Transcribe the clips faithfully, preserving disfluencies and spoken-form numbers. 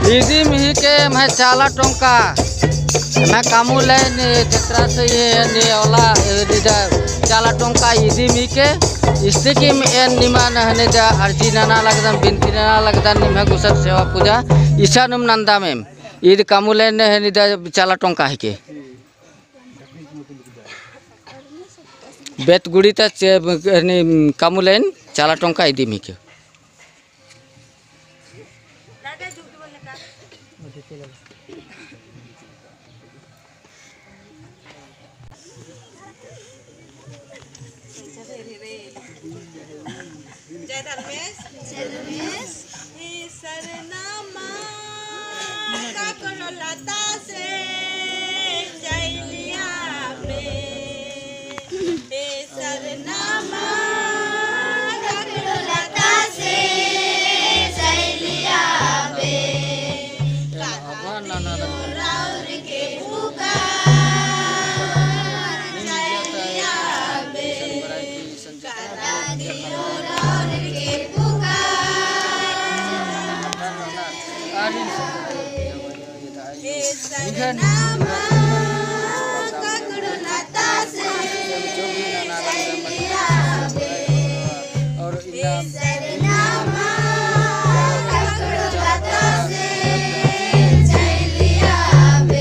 इदी मिही के मैं चाला टोंका मैं कामू ले चित्रा से ये ने ओला चाला टोंका इदी मी के स्थिति में एन निमा नहने जा अर्जी नाना लगदन बिनती नाना लगदन निमा गुसर सेवा पूजा ईशा नुम नंदा में ईद कामू ले ने हने जा चाला टोंका है के बेत गुड़ी ता कामू लेन चाला टोंका इदी मी के जय धर्मेश जय धर्मेश हे सरनामा काकरो लता से जय लिया पे हे सरनामा काकरो लता से जय लिया पे राउर के भूखा जय लिया पे सरनामा काकरो लता से जय लिया पे हे सरनामा काकरो लता से जय लिया पे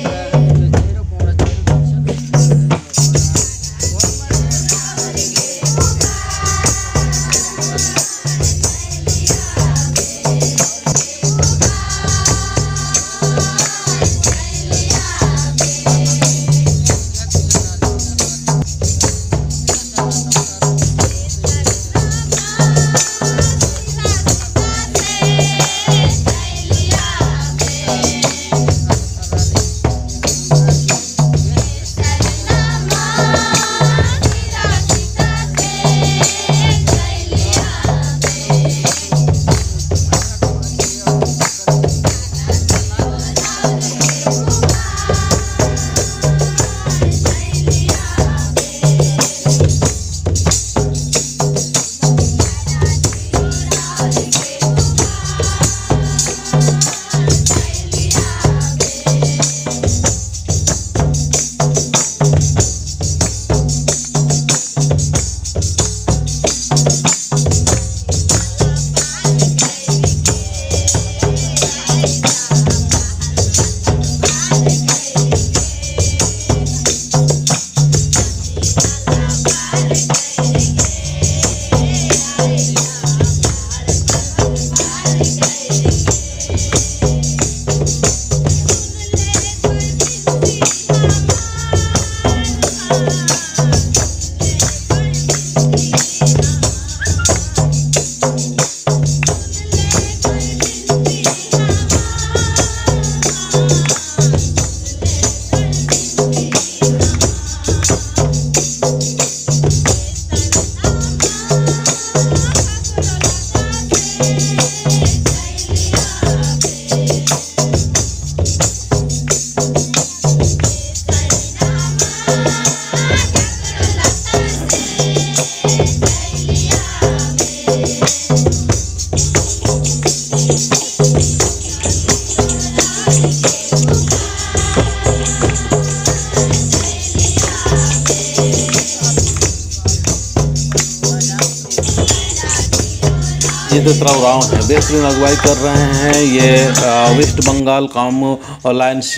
ये दत्रा उरांव है बेहतरीन अगुवाई कर रहे हैं। ये वेस्ट बंगाल कामू अलायंस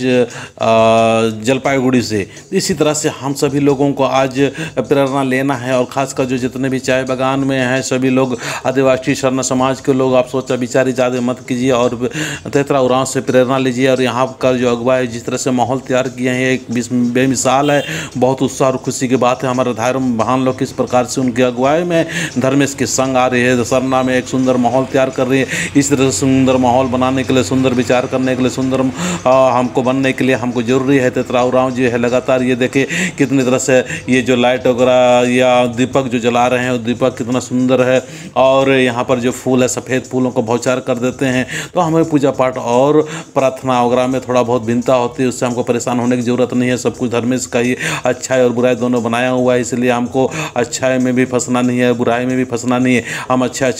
जलपाईगुड़ी से। इसी तरह से हम सभी लोगों को आज प्रेरणा लेना है और ख़ासकर जो जितने भी चाय बागान में हैं सभी लोग आदिवासी शरण समाज के लोग आप सोचा विचारी ज़्यादा मत कीजिए और तेतरा उरांव से प्रेरणा लीजिए। और यहाँ का जो अगुवाई जिस तरह से माहौल तैयार किए हैं एक बेमिसाल है, बहुत उत्साह और खुशी की बात है। हमारे धर्म महान लोग किस प्रकार से उनकी अगुवाई में धर्मेश के संग आ रही है, सरना में एक सुंदर माहौल तैयार कर रही है। इस तरह से सुंदर माहौल बनाने के लिए, सुंदर विचार करने के लिए, सुंदर हमको बनने के लिए हमको जरूरी है तेतरा उरांव जो है लगातार ये देखे कितनी तरह से ये जो लाइट वगैरह या दीपक जो जला रहे हैं वो दीपक कितना सुंदर है। और यहाँ पर जो फूल है सफ़ेद फूलों को भौचार कर देते हैं। तो हमें पूजा पाठ और प्रार्थना वगैरह में थोड़ा बहुत भिन्नता होती है, उससे हमको परेशान होने की ज़रूरत नहीं है। सब कुछ धर्मेश का ही अच्छाई और बुराई दोनों बनाया हुआ है, इसलिए हमको अच्छाई में भी फंसना नहीं है, बुराई में भी फंसना नहीं है। हम अच्छा अच्छा अच्छा अच्छे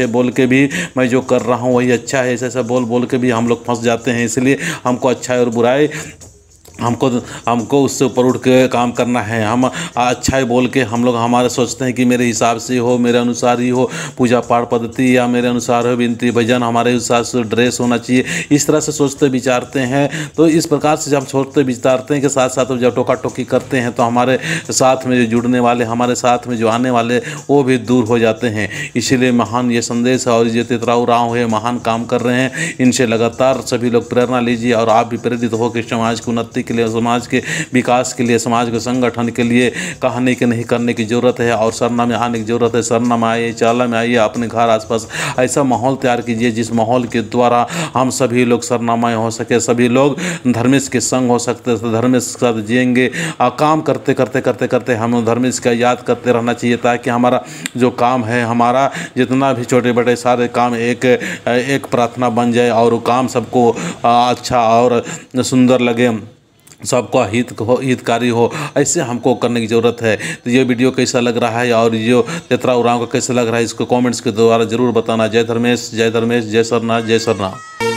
अच्छे बोल के भी मैं जो कर रहा हूँ वही अच्छा है, ऐसा ऐसा बोल बोल के भी हम लोग फंस जाते हैं। इसलिए हमको अच्छाई और बुराई हमको हमको उससे ऊपर उठ के काम करना है। हम अच्छा ही बोल के हम लोग हमारे सोचते हैं कि मेरे हिसाब से हो, मेरे अनुसार ही हो पूजा पाठ पद्धति, या मेरे अनुसार हो विनती भजन, हमारे हिसाब से ड्रेस होना चाहिए, इस तरह से सोचते विचारते हैं। तो इस प्रकार से जब सोचते विचारते हैं के साथ साथ जब टोका टोकी करते हैं तो हमारे साथ में जो जुड़ने वाले, हमारे साथ में जो आने वाले वो भी दूर हो जाते हैं। इसीलिए महान ये संदेश है और ये तेतराव राव है महान काम कर रहे हैं। इनसे लगातार सभी लोग प्रेरणा लीजिए और आप भी प्रेरित हो कि समाज की उन्नति के लिए, समाज के विकास के लिए, समाज के संगठन के लिए कहने के नहीं करने की जरूरत है और सरना में आने की जरूरत है। सरना में आइए, चाला में आइए, अपने घर आसपास ऐसा माहौल तैयार कीजिए जिस माहौल के द्वारा हम सभी लोग सरनामाएँ हो सके, सभी लोग धर्मेश के संग हो सकते, धर्मेश के साथ जिएंगे। काम करते करते करते करते हम धर्मेश का याद करते रहना चाहिए ताकि हमारा जो काम है, हमारा जितना भी छोटे बड़े सारे काम एक एक प्रार्थना बन जाए और वो काम सबको अच्छा और सुंदर लगे, सबका हित हो, हितकारी हो, ऐसे हमको करने की ज़रूरत है। तो ये वीडियो कैसा लग रहा है और ये तेतराव राव का कैसा लग रहा है इसको कमेंट्स के द्वारा जरूर बताना। जय धर्मेश, जय धर्मेश, जय सरनाथ, जय सरनाथ।